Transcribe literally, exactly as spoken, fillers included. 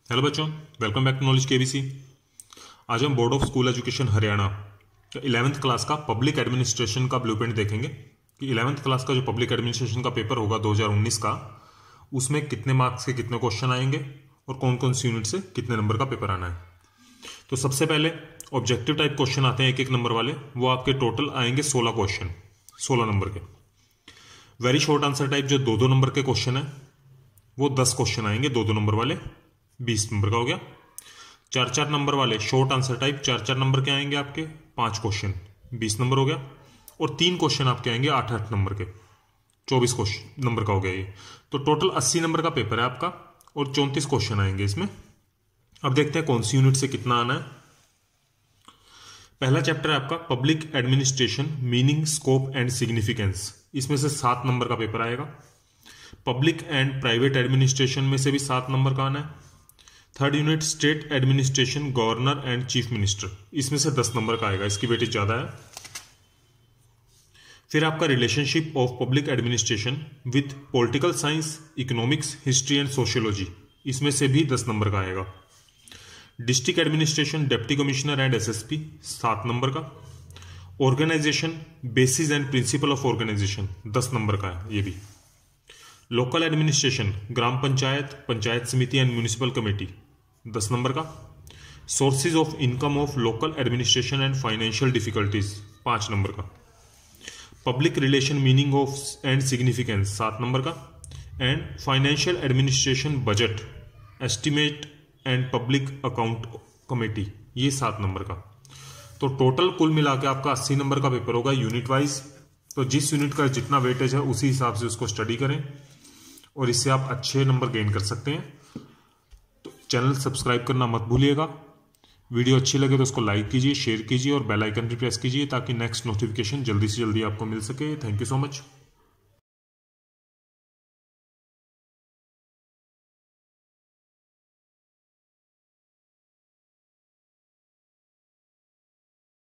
Hello बच्चों, welcome back to knowledge KBC. आज हम board of school education Haryana का इलेवेंथ क्लास का पब्लिक एडमिनिस्ट्रेशन का ब्लूप्रिंट देखेंगे कि इलेवेंथ क्लास का जो पब्लिक एडमिनिस्ट्रेशन का पेपर होगा दो हज़ार उन्नीस का, उसमें कितने मार्क्स के कितने क्वेश्चन आएंगे और कौन कौन सी यूनिट से कितने नंबर का पेपर आना है। तो सबसे पहले ऑब्जेक्टिव टाइप क्वेश्चन आते हैं एक एक नंबर वाले, वो आपके टोटल आएंगे सोलह क्वेश्चन, सोलह नंबर के। वेरी शॉर्ट आंसर टाइप जो दो दो नंबर के क्वेश्चन है वो दस क्वेश्चन आएंगे, दो दो नंबर वाले बीस नंबर का हो गया। चार चार नंबर वाले शॉर्ट आंसर टाइप चार चार नंबर के आएंगे आपके पांच क्वेश्चन, बीस नंबर हो गया। और तीन क्वेश्चन आपके आएंगे आठ आठ नंबर के, चौबीस क्वेश्चन नंबर का हो गया ये। तो टोटल अस्सी नंबर का पेपर है आपका और चौंतीस क्वेश्चन आएंगे इसमें। अब देखते हैं कौन सी यूनिट से कितना आना है। पहला चैप्टर है आपका public administration, meaning, scope and significance. इसमें से सात नंबर का पेपर आएगा। पब्लिक एंड प्राइवेट एडमिनिस्ट्रेशन में से भी सात नंबर का आना है। Third unit state administration, governor and chief minister, इसमें से दस नंबर का आएगा, इसकी वेटेज ज्यादा है। फिर आपका relationship of public administration with political science, economics, history and sociology, इसमें से भी दस नंबर का आएगा। District administration, deputy commissioner and SSP, सात नंबर का। Organisation, basis and principle of organisation, दस नंबर का है ये भी। Local administration, gram panchayat, panchayat samiti and municipal committee, दस नंबर का। Sources of income of local administration and financial difficulties, पांच नंबर का। Public relation, meaning of and significance, सात नंबर का। And financial administration, budget, estimate and public account committee, ये सात number का। तो टोटल कुल मिला के आपका अस्सी नंबर का पेपर होगा यूनिट वाइज। तो जिस यूनिट का जितना वेटेज है उसी हिसाब से उसको स्टडी करें और इससे आप अच्छे नंबर गेन कर सकते हैं। तो चैनल सब्सक्राइब करना मत भूलिएगा। वीडियो अच्छी लगे तो उसको लाइक कीजिए, शेयर कीजिए और बेल आइकन भी प्रेस कीजिए ताकि नेक्स्ट नोटिफिकेशन जल्दी से जल्दी आपको मिल सके। Thank you so much.